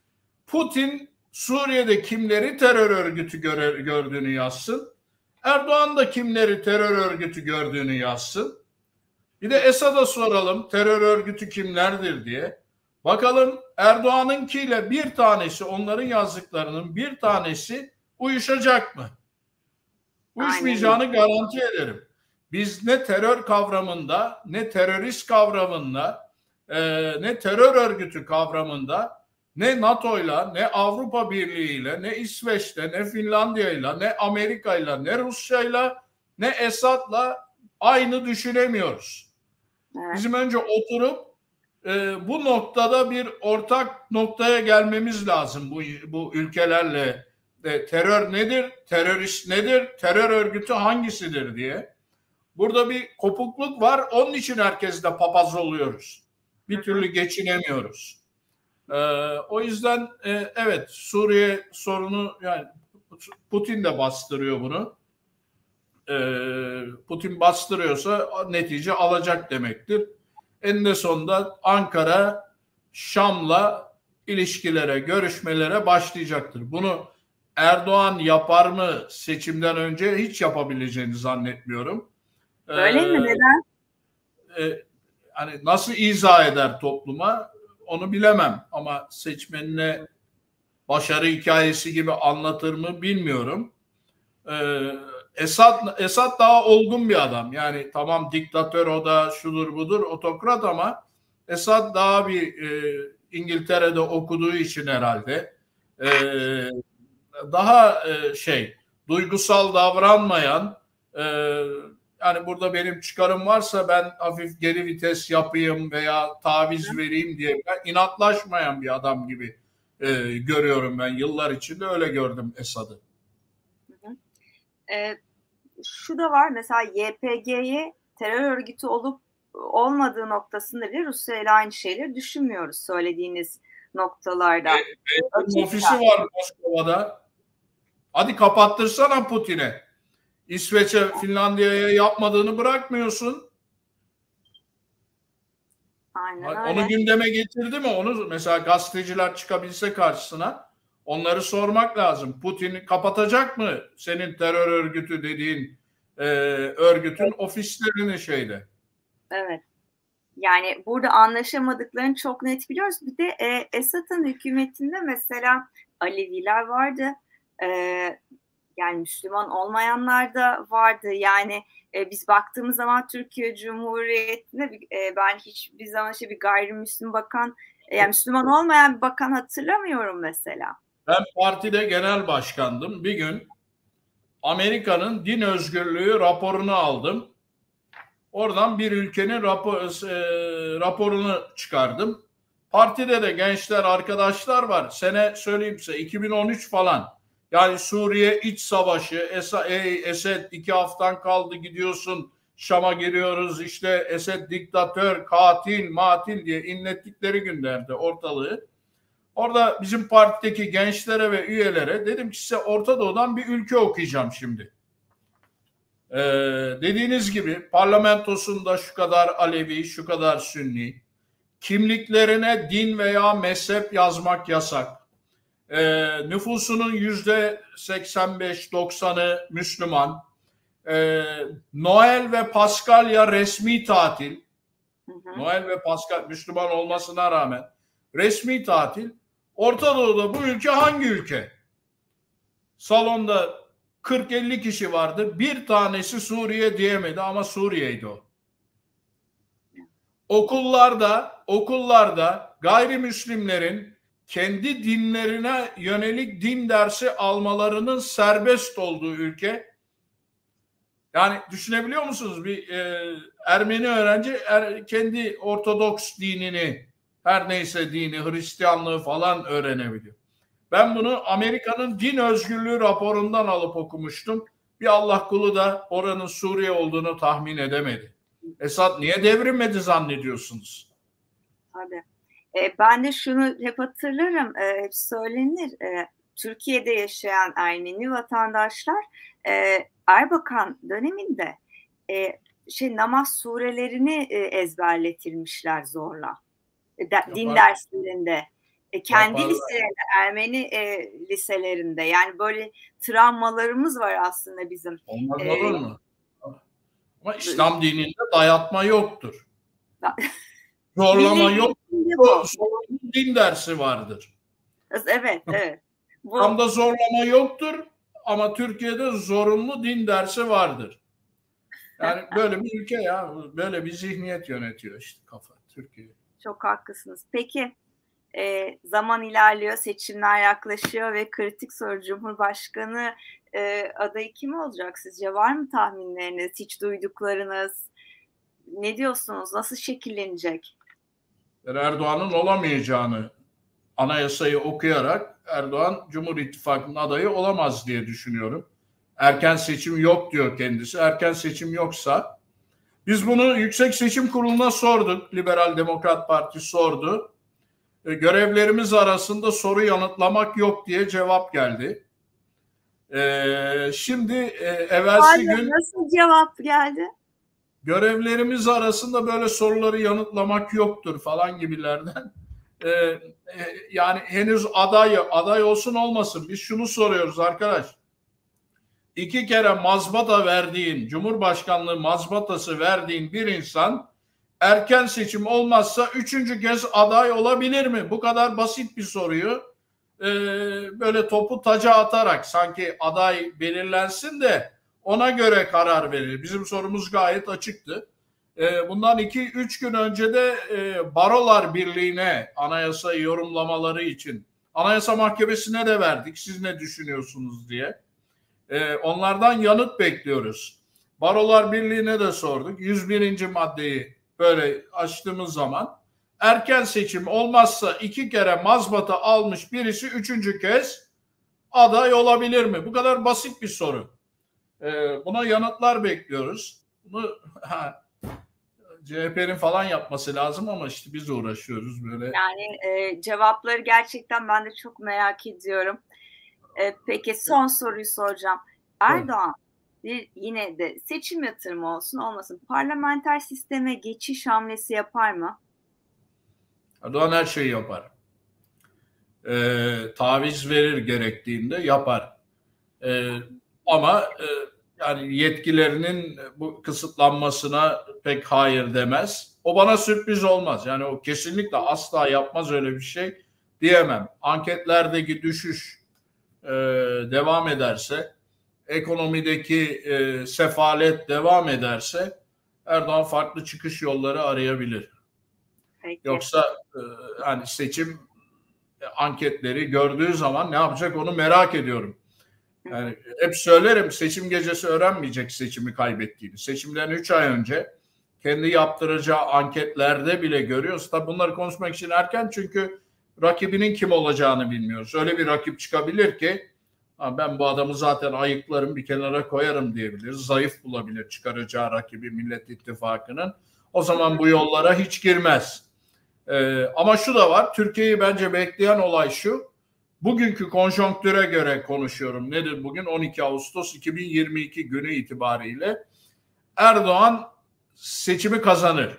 Putin Suriye'de kimleri terör örgütü gördüğünü yazsın. Erdoğan da kimleri terör örgütü gördüğünü yazsın. Bir de Esad'a soralım terör örgütü kimlerdir diye. Bakalım Erdoğan'ınkiyle bir tanesi onların yazdıklarının bir tanesi uyuşacak mı? Uyuşmayacağını garanti ederim. Biz ne terör kavramında ne terörist kavramında e, ne terör örgütü kavramında ne NATO'yla ne Avrupa Birliği'yle ne İsveç'le ne Finlandiya'yla ne Amerika'yla ne Rusya'yla ne Esad'la aynı düşünemiyoruz. Evet. Bizim önce oturup e, bu noktada bir ortak noktaya gelmemiz lazım bu, bu ülkelerle. E, terör nedir? Terörist nedir? Terör örgütü hangisidir diye. Burada bir kopukluk var. Onun için herkes de papaz oluyoruz. Bir türlü geçinemiyoruz. E, o yüzden e, evet Suriye sorunu yani Putin de bastırıyor bunu. E, Putin bastırıyorsa netice alacak demektir. Eninde sonunda Ankara Şam'la ilişkilere, görüşmelere başlayacaktır. Bunu Erdoğan yapar mı seçimden önce hiç yapabileceğini zannetmiyorum. Öyle ee, mi? Neden? E, hani nasıl izah eder topluma onu bilemem ama seçmenine başarı hikayesi gibi anlatır mı bilmiyorum. Ee, Esad, Esad daha olgun bir adam. Yani tamam diktatör o da şudur budur otokrat ama Esad daha bir e, İngiltere'de okuduğu için herhalde e, daha e, şey duygusal davranmayan e, yani burada benim çıkarım varsa ben hafif geri vites yapayım veya taviz vereyim diye ben inatlaşmayan bir adam gibi e, görüyorum ben. Yıllar içinde öyle gördüm Esad'ı. E, şu da var mesela Y P G'ye terör örgütü olup olmadığı noktasında bile Rusya ile aynı şeyleri düşünmüyoruz söylediğiniz noktalarda. E, e, ofisi var Moskova'da. Hadi kapattırsana Putin'e. İsveç'e, Finlandiya'ya yapmadığını bırakmıyorsun. Aynen öyle. Onu gündeme getirdi mi? Onu mesela gazeteciler çıkabilse karşısına onları sormak lazım. Putin kapatacak mı senin terör örgütü dediğin e, örgütün evet. ofislerini şeyde? Evet. Yani burada anlaşamadıklarını çok net biliyoruz. Bir de e, Esad'ın hükümetinde mesela Aleviler vardı. E, yani Müslüman olmayanlar da vardı. Yani e, biz baktığımız zaman Türkiye Cumhuriyeti'nde e, ben hiçbir zaman şey bir gayrimüslim bakan, e, yani Müslüman olmayan bir bakan hatırlamıyorum mesela. Ben partide genel başkandım. Bir gün Amerika'nın din özgürlüğü raporunu aldım. Oradan bir ülkenin rapor, e, raporunu çıkardım. Partide de gençler, arkadaşlar var. Sene söyleyeyim size iki bin on üç falan. Yani Suriye iç savaşı, Esad, ey Esed iki haftan kaldı gidiyorsun, Şam'a giriyoruz, işte Esed diktatör, katil, matil diye inlettikleri günlerde ortalığı. Orada bizim partideki gençlere ve üyelere dedim ki size Orta Doğu'dan bir ülke okuyacağım şimdi. Ee, dediğiniz gibi parlamentosunda şu kadar Alevi, şu kadar Sünni, kimliklerine din veya mezhep yazmak yasak. Ee, nüfusunun yüzde seksen beş doksanı Müslüman. Ee, Noel ve Paskalya resmi tatil. Hı hı. Noel ve Pascal Müslüman olmasına rağmen resmi tatil. Orta Doğu'da bu ülke hangi ülke? Salonda kırk elli kişi vardı. Bir tanesi Suriye diyemedi ama Suriye'ydi o. Okullarda, okullarda gayrimüslimlerin kendi dinlerine yönelik din dersi almalarının serbest olduğu ülke. Yani düşünebiliyor musunuz? Bir e, Ermeni öğrenci er, kendi Ortodoks dinini, her neyse dini, Hristiyanlığı falan öğrenebiliyor. Ben bunu Amerika'nın din özgürlüğü raporundan alıp okumuştum. Bir Allah kulu da oranın Suriye olduğunu tahmin edemedi. Esad niye devrilmedi zannediyorsunuz? Tabii. E, ben de şunu hep hatırlarım, e, hep söylenir. E, Türkiye'de yaşayan Ermeni vatandaşlar e, Erbakan döneminde e, şey namaz surelerini e, ezberletilmişler zorla. E, de, din derslerinde. E, kendi Yaparlar. liselerinde, Ermeni e, liselerinde. Yani böyle travmalarımız var aslında bizim. Olmaz E, olur mu? Ama İslam dininde dayatma yoktur. Zorlama yok. Zorunlu din dersi vardır. Evet, evet. Bu... Tam da zorlama yoktur ama Türkiye'de zorunlu din dersi vardır. Yani böyle bir ülke ya, böyle bir zihniyet yönetiyor işte kafa Türkiye. Çok haklısınız. Peki e, zaman ilerliyor, seçimler yaklaşıyor ve kritik soru, Cumhurbaşkanı e, adayı kim olacak sizce? Var mı tahminleriniz, hiç duyduklarınız? Ne diyorsunuz? Nasıl şekillenecek? Erdoğan'ın olamayacağını anayasayı okuyarak Erdoğan Cumhur İttifakı'nın adayı olamaz diye düşünüyorum. Erken seçim yok diyor kendisi. Erken seçim yoksa biz bunu Yüksek Seçim Kurulu'na sorduk. Liberal Demokrat Parti sordu. E, görevlerimiz arasında soru yanıtlamak yok diye cevap geldi. E, şimdi e, evvelsi Hayır, gün nasıl cevap geldi? Görevlerimiz arasında böyle soruları yanıtlamak yoktur falan gibilerden. E, e, yani henüz aday aday olsun olmasın. Biz şunu soruyoruz arkadaş. İki kere mazbata verdiğin, Cumhurbaşkanlığı mazbatası verdiğin bir insan erken seçim olmazsa üçüncü kez aday olabilir mi? Bu kadar basit bir soruyu e, böyle topu taca atarak sanki aday belirlensin de ona göre karar verir. Bizim sorumuz gayet açıktı. E, bundan iki üç gün önce de e, Barolar Birliği'ne anayasayı yorumlamaları için Anayasa Mahkemesi'ne de verdik. Siz ne düşünüyorsunuz diye. Ee, onlardan yanıt bekliyoruz. Barolar Birliği'ne de sorduk. yüz birinci maddeyi böyle açtığımız zaman erken seçim olmazsa iki kere mazbata almış birisi üçüncü kez aday olabilir mi? Bu kadar basit bir soru. Ee, buna yanıtlar bekliyoruz. Bunu ha, C H P'nin falan yapması lazım ama işte biz uğraşıyoruz böyle. Yani e, cevapları gerçekten ben de çok merak ediyorum. E, peki son soruyu soracağım. Erdoğan bir, yine de seçim yatırımı olsun olmasın parlamenter sisteme geçiş hamlesi yapar mı? Erdoğan her şeyi yapar. Ee, taviz verir gerektiğinde yapar. Ee, ama e, yani yetkilerinin bu kısıtlanmasına pek hayır demez. O bana sürpriz olmaz. Yani o kesinlikle asla yapmaz öyle bir şey diyemem. Anketlerdeki düşüş e, devam ederse, ekonomideki e, sefalet devam ederse Erdoğan farklı çıkış yolları arayabilir. Peki. Yoksa e, hani seçim anketleri gördüğü zaman ne yapacak onu merak ediyorum. Yani hep söylerim, seçim gecesi öğrenmeyecek seçimi kaybettiğini. Seçimden üç ay önce kendi yaptıracağı anketlerde bile görüyoruz. Tabii bunları konuşmak için erken çünkü rakibinin kim olacağını bilmiyoruz. Öyle bir rakip çıkabilir ki ben bu adamı zaten ayıklarım, bir kenara koyarım diyebilir. Zayıf bulabilir çıkaracağı rakibi Millet İttifakı'nın. O zaman bu yollara hiç girmez. Ee, ama şu da var, Türkiye'yi bence bekleyen olay şu. Bugünkü konjonktüre göre konuşuyorum. Nedir bugün? on iki Ağustos iki bin yirmi iki günü itibariyle Erdoğan seçimi kazanır.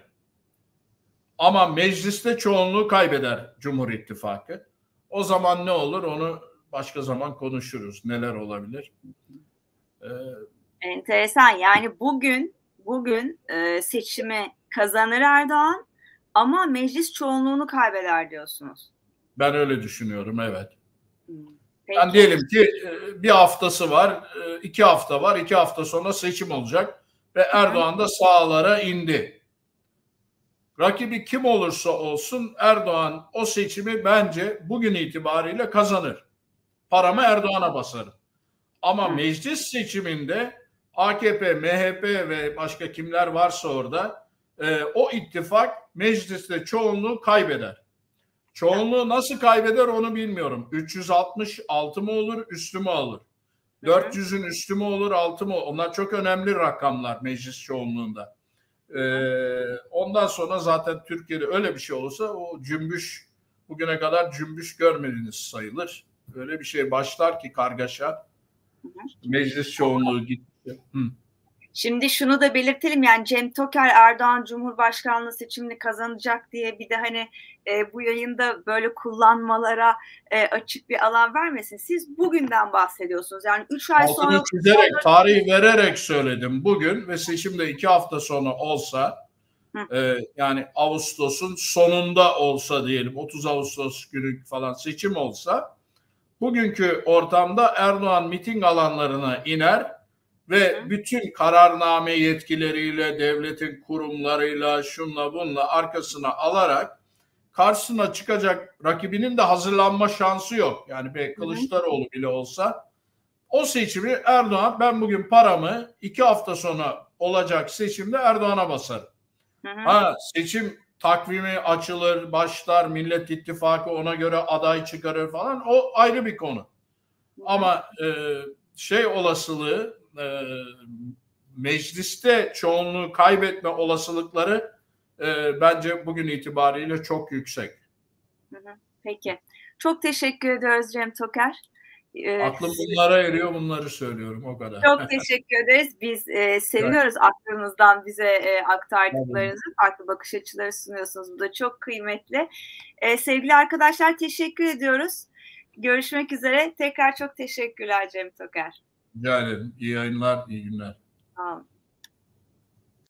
Ama mecliste çoğunluğu kaybeder Cumhur İttifakı. O zaman ne olur onu başka zaman konuşuruz. Neler olabilir? Ee, Enteresan. Yani bugün bugün e, seçimi kazanır Erdoğan ama meclis çoğunluğunu kaybeder diyorsunuz. Ben öyle düşünüyorum, evet. Peki. Yani diyelim ki bir haftası var, iki hafta var, iki hafta sonra seçim olacak ve Erdoğan da sağlara indi. Rakibi kim olursa olsun Erdoğan o seçimi bence bugün itibariyle kazanır. Paramı Erdoğan'a basarım. Ama Hı. meclis seçiminde A K P, M H P ve başka kimler varsa orada e, o ittifak mecliste çoğunluğu kaybeder. Çoğunluğu nasıl kaybeder onu bilmiyorum. üç yüz altmış altı mı olur, üstü mü alır? dört yüzün üstü mü olur, altı mı? Onlar çok önemli rakamlar meclis çoğunluğunda. Ee, ondan sonra zaten Türkiye'de öyle bir şey olursa o cümbüş, bugüne kadar cümbüş görmediğiniz sayılır. Öyle bir şey başlar ki kargaşa. Meclis çoğunluğu gitti. Hı. Şimdi şunu da belirtelim, yani Cem Toker Erdoğan Cumhurbaşkanlığı seçimini kazanacak diye bir de hani e, bu yayında böyle kullanmalara e, açık bir alan vermesin. Siz bugünden bahsediyorsunuz. Yani üç ay Altını sonra çizerek, tarihi vererek söyledim bugün ve seçimde iki hafta sonra olsa e, yani Ağustos'un sonunda olsa diyelim otuz Ağustos günü falan seçim olsa bugünkü ortamda Erdoğan miting alanlarına iner ve bütün kararname yetkileriyle, devletin kurumlarıyla, şunla bunla arkasına alarak karşısına çıkacak rakibinin de hazırlanma şansı yok. Yani bir Kılıçdaroğlu bile olsa o seçimi Erdoğan, ben bugün paramı iki hafta sonra olacak seçimde Erdoğan'a basarım. Hı hı. Ha, seçim takvimi açılır, başlar, Millet İttifakı ona göre aday çıkarır falan, o ayrı bir konu. Hı hı. Ama e, şey olasılığı, e, mecliste çoğunluğu kaybetme olasılıkları e, bence bugün itibariyle çok yüksek. Hı hı. Peki. Çok teşekkür ediyoruz Cem Toker. Ee, Aklım bunlara eriyor, bunları söylüyorum, o kadar. Çok teşekkür ederiz. Biz e, seviyoruz evet. aklınızdan bize e, aktardıklarınızı, evet. farklı bakış açıları sunuyorsunuz. Bu da çok kıymetli. E, sevgili arkadaşlar, teşekkür ediyoruz. Görüşmek üzere. Tekrar çok teşekkürler Cem Toker. Rica ederim. İyi yayınlar, iyi günler. Sağ olun.